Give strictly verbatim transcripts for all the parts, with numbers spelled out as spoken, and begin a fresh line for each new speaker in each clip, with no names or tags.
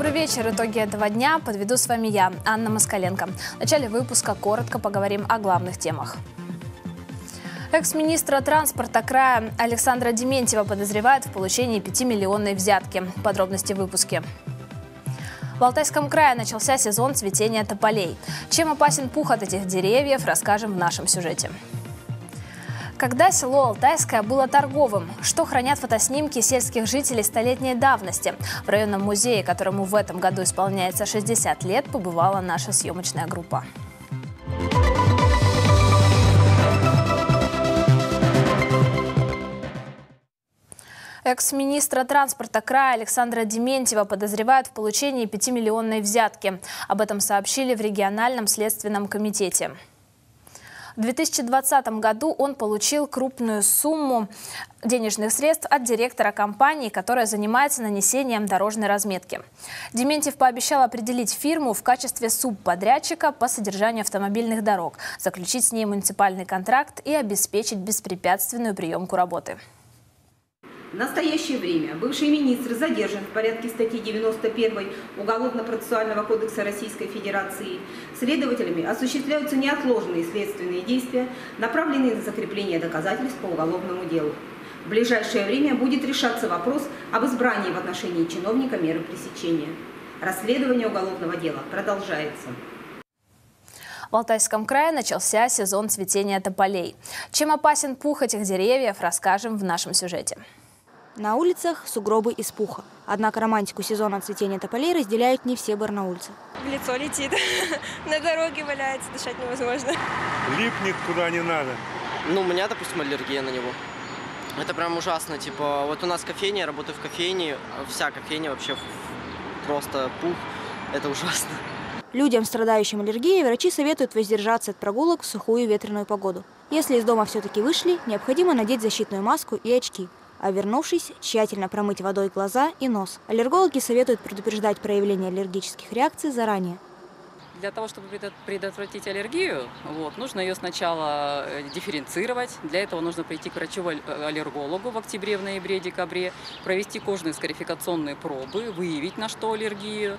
Добрый вечер. Итоги этого дня подведу с вами я, Анна Москаленко. В начале выпуска коротко поговорим о главных темах. Экс-министра транспорта края Александра Дементьева подозревают в получении пятимиллионной взятки. Подробности в выпуске. В Алтайском крае начался сезон цветения тополей. Чем опасен пух от этих деревьев, расскажем в нашем сюжете. Когда село Алтайское было торговым? Что хранят фотоснимки сельских жителей столетней давности? В районном музее, которому в этом году исполняется шестьдесят лет, побывала наша съемочная группа. Экс-министра транспорта края Александра Дементьева подозревают в получении пятимиллионной взятки. Об этом сообщили в региональном следственном комитете. В две тысячи двадцатом году он получил крупную сумму денежных средств от директора компании, которая занимается нанесением дорожной разметки. Дементьев пообещал определить фирму в качестве субподрядчика по содержанию автомобильных дорог, заключить с ней муниципальный контракт и обеспечить беспрепятственную приемку работы.
В настоящее время бывший министр задержан в порядке статьи девяносто первой Уголовно-процессуального кодекса Российской Федерации. Следователями осуществляются неотложные следственные действия, направленные на закрепление доказательств по уголовному делу. В ближайшее время будет решаться вопрос об избрании в отношении чиновника меры пресечения. Расследование уголовного дела продолжается.
В Алтайском крае начался сезон цветения тополей. Чем опасен пух этих деревьев, расскажем в нашем сюжете.
На улицах сугробы из пуха. Однако романтику сезона цветения тополей разделяют не все барнаульцы.
В лицо летит, на дороге валяется, дышать невозможно.
Липнет куда не надо.
Ну, у меня, допустим, аллергия на него. Это прям ужасно. Типа, вот у нас кофейня, я работаю в кофейне, вся кофейня вообще просто пух. Это ужасно.
Людям, страдающим аллергией, врачи советуют воздержаться от прогулок в сухую ветреную погоду. Если из дома все-таки вышли, необходимо надеть защитную маску и очки. А вернувшись, тщательно промыть водой глаза и нос. Аллергологи советуют предупреждать проявление аллергических реакций заранее.
Для того, чтобы предотвратить аллергию, вот, нужно ее сначала дифференцировать. Для этого нужно прийти к врачу-аллергологу в октябре, в ноябре, декабре, провести кожные скарификационные пробы, выявить, на что аллергию,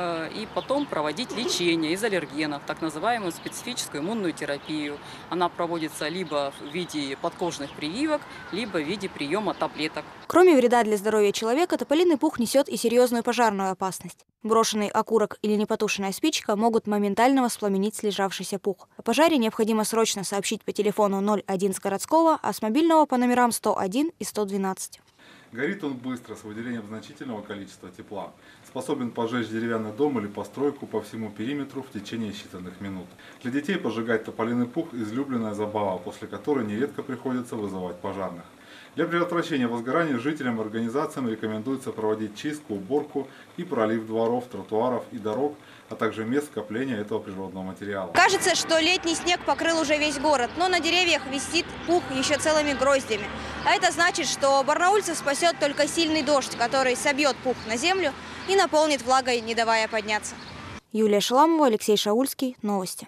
и потом проводить лечение из аллергенов, так называемую специфическую иммунную терапию. Она проводится либо в виде подкожных прививок, либо в виде приема таблеток.
Кроме вреда для здоровья человека, тополиный пух несет и серьезную пожарную опасность. Брошенный окурок или непотушенная спичка могут моментально воспламенить слежавшийся пух. О пожаре необходимо срочно сообщить по телефону ноль один с городского, а с мобильного по номерам сто один и сто двенадцать.
Горит он быстро, с выделением значительного количества тепла. Способен пожечь деревянный дом или постройку по всему периметру в течение считанных минут. Для детей пожигать тополиный пух – излюбленная забава, после которой нередко приходится вызывать пожарных. Для предотвращения возгорания жителям и организациям рекомендуется проводить чистку, уборку и пролив дворов, тротуаров и дорог, а также мест скопления этого природного материала.
Кажется, что летний снег покрыл уже весь город, но на деревьях висит пух еще целыми гроздями. А это значит, что барнаульцев спасет только сильный дождь, который собьет пух на землю и наполнит влагой, не давая подняться.
Юлия Шаламова, Алексей Шаульский. Новости.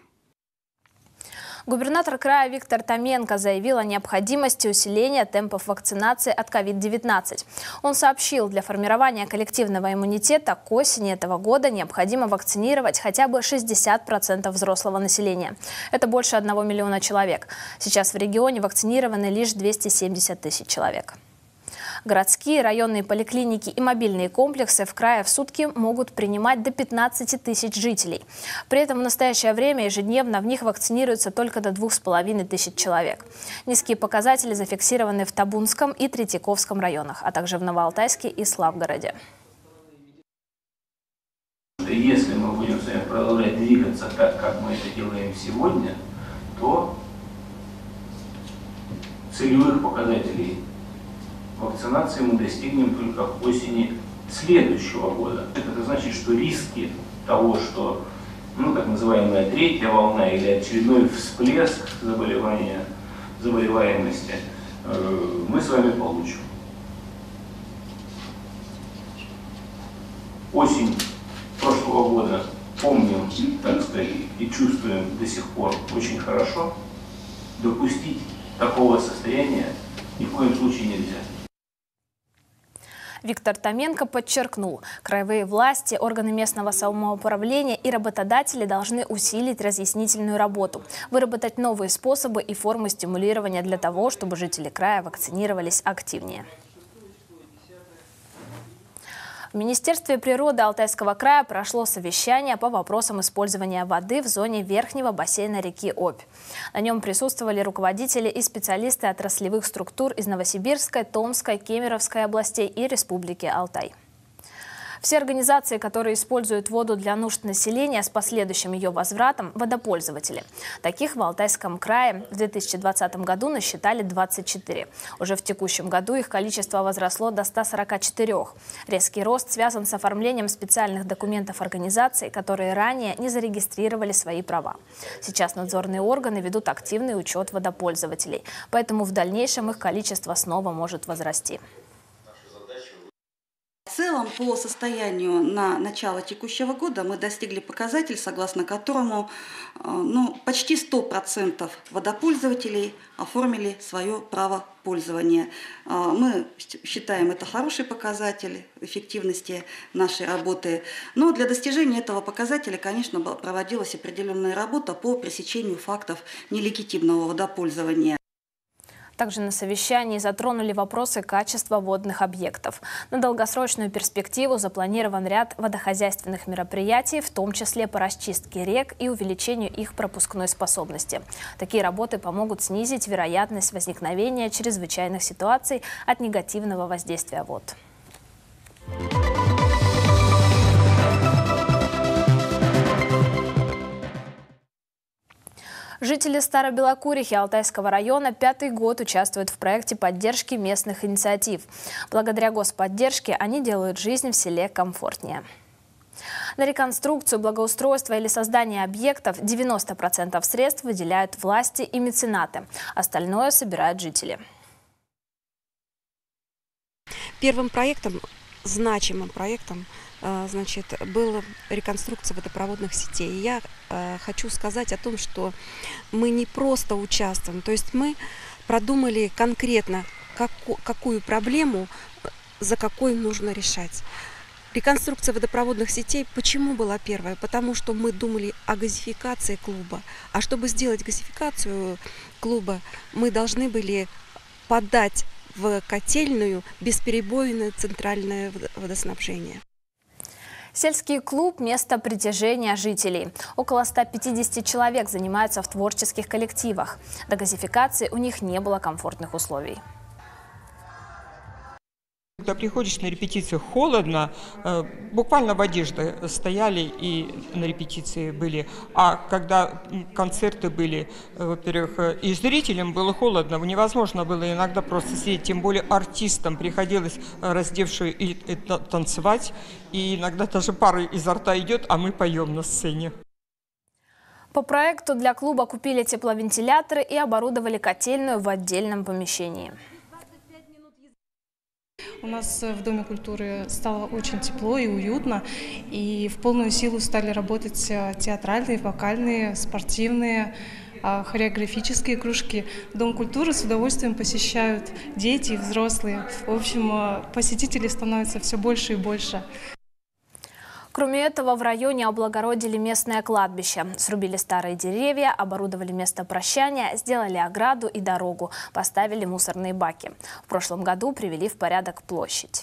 Губернатор края Виктор Томенко заявил о необходимости усиления темпов вакцинации от ковид девятнадцать. Он сообщил, для формирования коллективного иммунитета к осени этого года необходимо вакцинировать хотя бы шестьдесят процентов взрослого населения. Это больше одного миллиона человек. Сейчас в регионе вакцинированы лишь двести семьдесят тысяч человек. Городские, районные поликлиники и мобильные комплексы в крае в сутки могут принимать до пятнадцати тысяч жителей. При этом в настоящее время ежедневно в них вакцинируется только до двух с половиной тысяч человек. Низкие показатели зафиксированы в Табунском и Третьяковском районах, а также в Новоалтайске и Славгороде.
Если мы будем с вами продолжать двигаться так, как мы это делаем сегодня, то целевых показателей вакцинации мы достигнем только к осени следующего года. Это значит, что риски того, что ну, так называемая третья волна или очередной всплеск заболевания, заболеваемости э, мы с вами получим. Осень прошлого года помним, так сказать, и чувствуем до сих пор очень хорошо. Допустить такого состояния ни в коем случае нельзя.
Виктор Томенко подчеркнул, краевые власти, органы местного самоуправления и работодатели должны усилить разъяснительную работу, выработать новые способы и формы стимулирования для того, чтобы жители края вакцинировались активнее. В Министерстве природы Алтайского края прошло совещание по вопросам использования воды в зоне верхнего бассейна реки Обь. На нем присутствовали руководители и специалисты отраслевых структур из Новосибирской, Томской, Кемеровской областей и Республики Алтай. Все организации, которые используют воду для нужд населения с последующим ее возвратом – водопользователи. Таких в Алтайском крае в две тысячи двадцатом году насчитали двадцать четыре. Уже в текущем году их количество возросло до ста сорока четырёх. Резкий рост связан с оформлением специальных документов организаций, которые ранее не зарегистрировали свои права. Сейчас надзорные органы ведут активный учет водопользователей, поэтому в дальнейшем их количество снова может возрасти.
В целом, по состоянию на начало текущего года мы достигли показателя, согласно которому ну, почти сто процентов водопользователей оформили свое право пользования. Мы считаем это хороший показатель эффективности нашей работы. Но для достижения этого показателя, конечно, проводилась определенная работа по пресечению фактов нелегитимного водопользования.
Также на совещании затронули вопросы качества водных объектов. На долгосрочную перспективу запланирован ряд водохозяйственных мероприятий, в том числе по расчистке рек и увеличению их пропускной способности. Такие работы помогут снизить вероятность возникновения чрезвычайных ситуаций от негативного воздействия вод. Жители Старобелокурихи Алтайского района пятый год участвуют в проекте поддержки местных инициатив. Благодаря господдержке они делают жизнь в селе комфортнее. На реконструкцию, благоустройство или создание объектов девяносто процентов средств выделяют власти и меценаты. Остальное собирают жители.
Первым проектом, значимым проектом, значит, была реконструкция водопроводных сетей. И я э, хочу сказать о том, что мы не просто участвуем, то есть мы продумали конкретно, как, какую проблему за какой нужно решать. Реконструкция водопроводных сетей почему была первая? Потому что мы думали о газификации клуба. А чтобы сделать газификацию клуба, мы должны были подать в котельную бесперебойное центральное водоснабжение.
Сельский клуб – место притяжения жителей. Около ста пятидесяти человек занимаются в творческих коллективах. До газификации у них не было комфортных условий.
Когда приходишь на репетицию, холодно, буквально в одежде стояли и на репетиции были. А когда концерты были, во-первых, и зрителям было холодно, невозможно было иногда просто сидеть, тем более артистам приходилось раздевшую и, и танцевать, и иногда даже пары изо рта идет, а мы поем на сцене.
По проекту для клуба купили тепловентиляторы и оборудовали котельную в отдельном помещении.
У нас в Доме культуры стало очень тепло и уютно, и в полную силу стали работать театральные, вокальные, спортивные, хореографические кружки. Дом культуры с удовольствием посещают дети и взрослые. В общем, посетителей становится все больше и больше.
Кроме этого, в районе облагородили местное кладбище. Срубили старые деревья, оборудовали место прощания, сделали ограду и дорогу, поставили мусорные баки. В прошлом году привели в порядок площадь.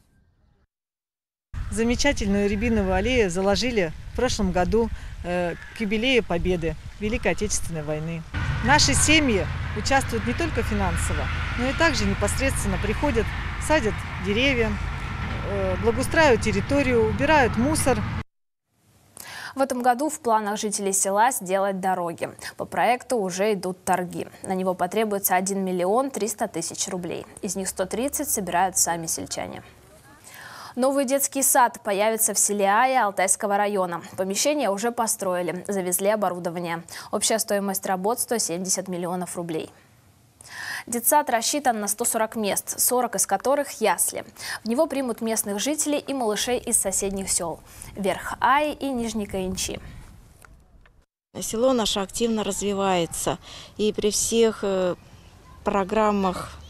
Замечательную рябиновую аллею заложили в прошлом году э, к юбилею Победы Великой Отечественной войны. Наши семьи участвуют не только финансово, но и также непосредственно приходят, садят деревья, благоустраивают территорию, убирают мусор.
В этом году в планах жителей села сделать дороги. По проекту уже идут торги. На него потребуется один миллион триста тысяч рублей. Из них сто тридцать собирают сами сельчане. Новый детский сад появится в селе Ая Алтайского района. Помещение уже построили, завезли оборудование. Общая стоимость работ сто семьдесят миллионов рублей. Детсад рассчитан на сто сорок мест, сорок из которых ясли. В него примут местных жителей и малышей из соседних сел – Верх Аи и Нижний Каинчи.
Село наше активно развивается, и при всех программах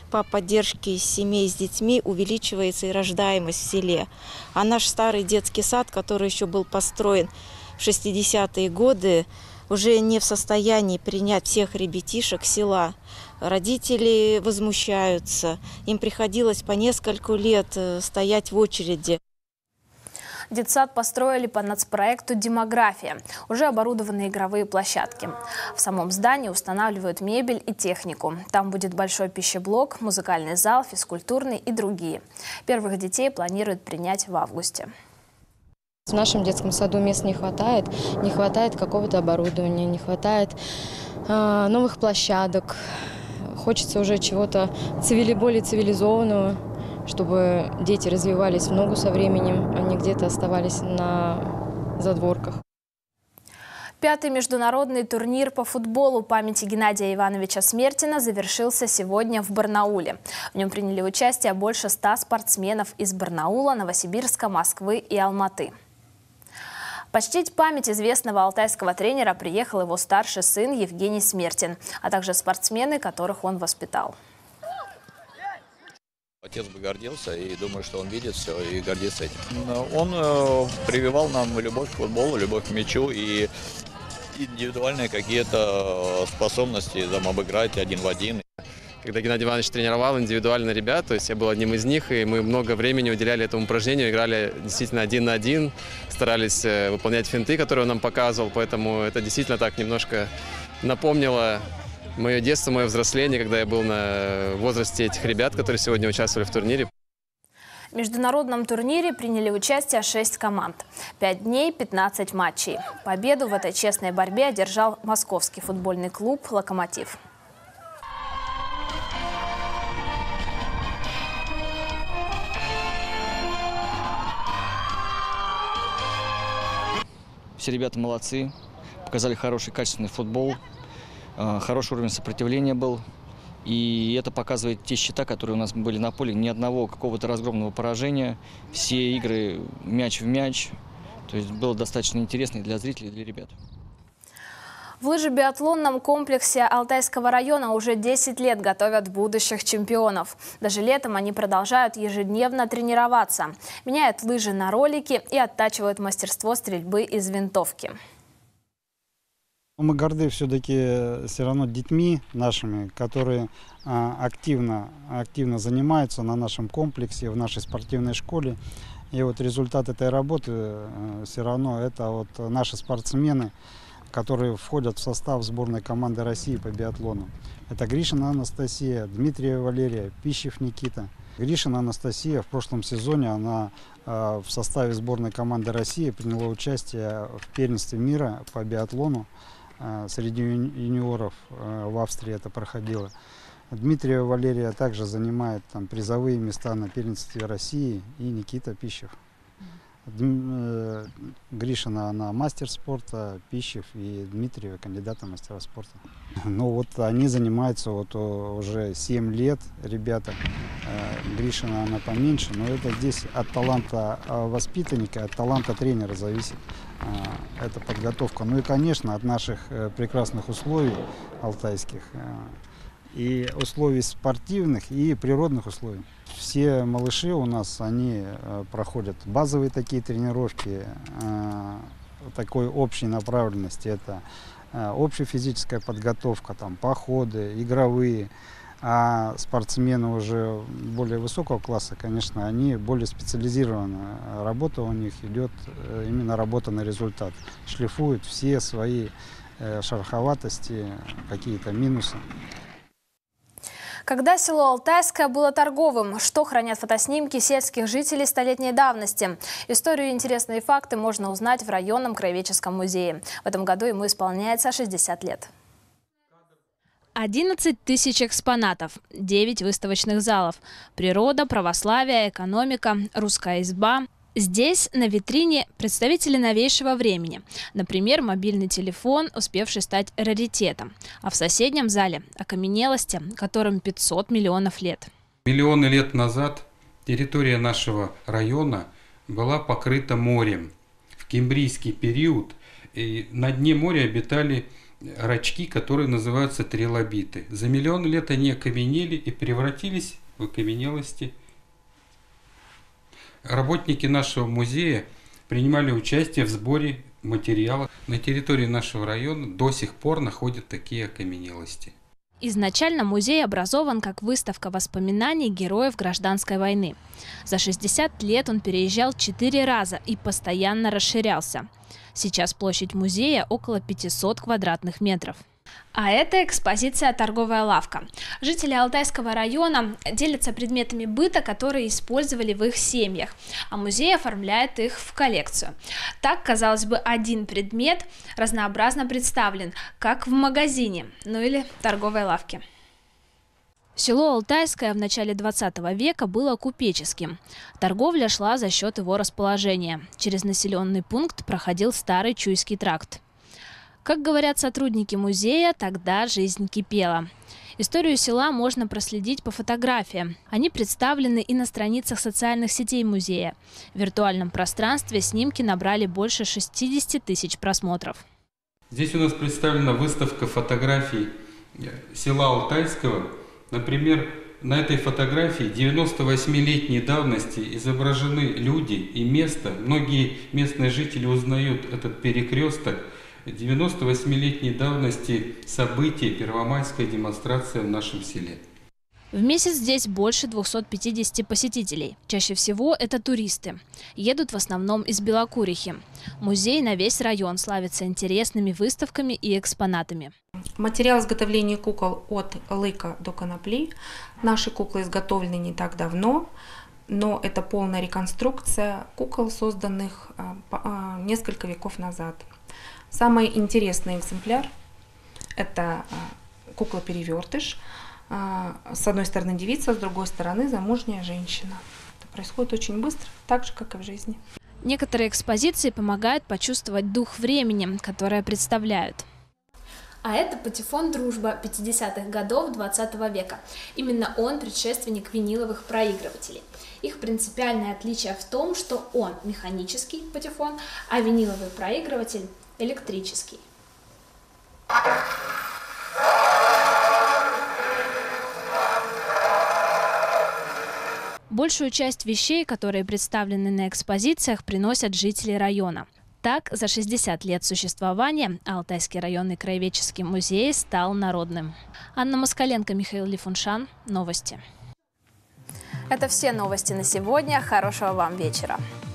по поддержке семей с детьми увеличивается и рождаемость в селе. А наш старый детский сад, который еще был построен в шестидесятые годы, уже не в состоянии принять всех ребятишек села. Родители возмущаются, им приходилось по нескольку лет стоять в очереди.
Детсад построили по нацпроекту «Демография». Уже оборудованы игровые площадки. В самом здании устанавливают мебель и технику. Там будет большой пищеблок, музыкальный зал, физкультурный и другие. Первых детей планируют принять в августе.
В нашем детском саду мест не хватает. Не хватает какого-то оборудования, не хватает э, новых площадок. Хочется уже чего-то цивили, более цивилизованного, чтобы дети развивались в ногу со временем, а не где-то оставались на задворках.
Пятый международный турнир по футболу памяти Геннадия Ивановича Смертина завершился сегодня в Барнауле. В нем приняли участие больше ста спортсменов из Барнаула, Новосибирска, Москвы и Алматы. Почтить память известного алтайского тренера приехал его старший сын Евгений Смертин, а также спортсмены, которых он воспитал.
Отец бы гордился, и думаю, что он видит все и гордится этим. Он э, прививал нам любовь к футболу, любовь к мячу и индивидуальные какие-то способности там, обыграть один в один.
Когда Геннадий Иванович тренировал индивидуально ребят, то есть я был одним из них, и мы много времени уделяли этому упражнению, играли действительно один на один, старались выполнять финты, которые он нам показывал, поэтому это действительно так немножко напомнило мое детство, мое взросление, когда я был на возрасте этих ребят, которые сегодня участвовали в турнире.
В международном турнире приняли участие шесть команд. Пять дней, пятнадцать матчей. Победу в этой честной борьбе одержал московский футбольный клуб «Локомотив».
Все ребята молодцы, показали хороший, качественный футбол, хороший уровень сопротивления был. И это показывает те счета, которые у нас были на поле. Ни одного какого-то разгромного поражения. Все игры мяч в мяч. То есть было достаточно интересно и для зрителей, и для ребят.
В лыжебиатлонном комплексе Алтайского района уже десять лет готовят будущих чемпионов. Даже летом они продолжают ежедневно тренироваться. Меняют лыжи на ролики и оттачивают мастерство стрельбы из винтовки.
Мы горды все-таки все равно детьми нашими, которые активно, активно занимаются на нашем комплексе, в нашей спортивной школе. И вот результат этой работы все равно это вот наши спортсмены, которые входят в состав сборной команды России по биатлону. Это Гришина Анастасия, Дмитриева Валерия, Пищев Никита. Гришина Анастасия в прошлом сезоне она в составе сборной команды России приняла участие в первенстве мира по биатлону. Среди юниоров в Австрии это проходило. Дмитриева Валерия также занимает там призовые места на первенстве России, и Никита Пищев. Гришина она мастер спорта, Пищев и Дмитриева кандидат в мастера спорта. Ну вот они занимаются вот уже семь лет, ребята. Гришина она поменьше, но это здесь от таланта воспитанника, от таланта тренера зависит эта подготовка. Ну и, конечно, от наших прекрасных условий алтайских и условий спортивных и природных условий. Все малыши у нас, они проходят базовые такие тренировки такой общей направленности. Это общая физическая подготовка, там, походы, игровые. А спортсмены уже более высокого класса, конечно, они более специализированы. Работа у них идет именно работа на результат. Шлифуют все свои шероховатости, какие-то минусы.
Когда село Алтайское было торговым, что хранят фотоснимки сельских жителей столетней давности? Историю и интересные факты можно узнать в районном краеведческом музее. В этом году ему исполняется шестьдесят лет. одиннадцать тысяч экспонатов, девять выставочных залов. Природа, православие, экономика, русская изба. Здесь на витрине представители новейшего времени. Например, мобильный телефон, успевший стать раритетом. А в соседнем зале окаменелости, которым пятьсот миллионов лет.
Миллионы лет назад территория нашего района была покрыта морем. В кембрийский период и на дне моря обитали рачки, которые называются трилобиты. За миллион лет они окаменели и превратились в окаменелости. Работники нашего музея принимали участие в сборе материалов. На территории нашего района до сих пор находят такие окаменелости.
Изначально музей образован как выставка воспоминаний героев гражданской войны. За шестьдесят лет он переезжал четыре раза и постоянно расширялся. Сейчас площадь музея около пятисот квадратных метров. А это экспозиция «Торговая лавка». Жители Алтайского района делятся предметами быта, которые использовали в их семьях, а музей оформляет их в коллекцию. Так, казалось бы, один предмет разнообразно представлен, как в магазине, ну или торговой лавке. Село Алтайское в начале двадцатого века было купеческим. Торговля шла за счет его расположения. Через населенный пункт проходил старый Чуйский тракт. Как говорят сотрудники музея, тогда жизнь кипела. Историю села можно проследить по фотографиям. Они представлены и на страницах социальных сетей музея. В виртуальном пространстве снимки набрали больше шестидесяти тысяч просмотров.
Здесь у нас представлена выставка фотографий села Алтайского. Например, на этой фотографии девяностовосьмилетней давности изображены люди и место. Многие местные жители узнают этот перекресток. девяностовосьмилетней давности события, первомайская демонстрация в нашем селе.
В месяц здесь больше двухсот пятидесяти посетителей. Чаще всего это туристы. Едут в основном из Белокурихи. Музей на весь район славится интересными выставками и экспонатами.
Материал изготовления кукол от лыка до конопли. Наши куклы изготовлены не так давно, но это полная реконструкция кукол, созданных несколько веков назад. Самый интересный экземпляр – это кукла-перевертыш. С одной стороны девица, с другой стороны замужняя женщина. Это происходит очень быстро, так же, как и в жизни.
Некоторые экспозиции помогают почувствовать дух времени, которое представляют. А это патефон «Дружба» пятидесятых годов двадцатого века. Именно он предшественник виниловых проигрывателей. Их принципиальное отличие в том, что он механический патефон, а виниловый проигрыватель электрический. Большую часть вещей, которые представлены на экспозициях, приносят жители района. Так, за шестьдесят лет существования Алтайский районный краеведческий музей стал народным. Анна Москаленко, Михаил Лифуншан. Новости. Это все новости на сегодня. Хорошего вам вечера.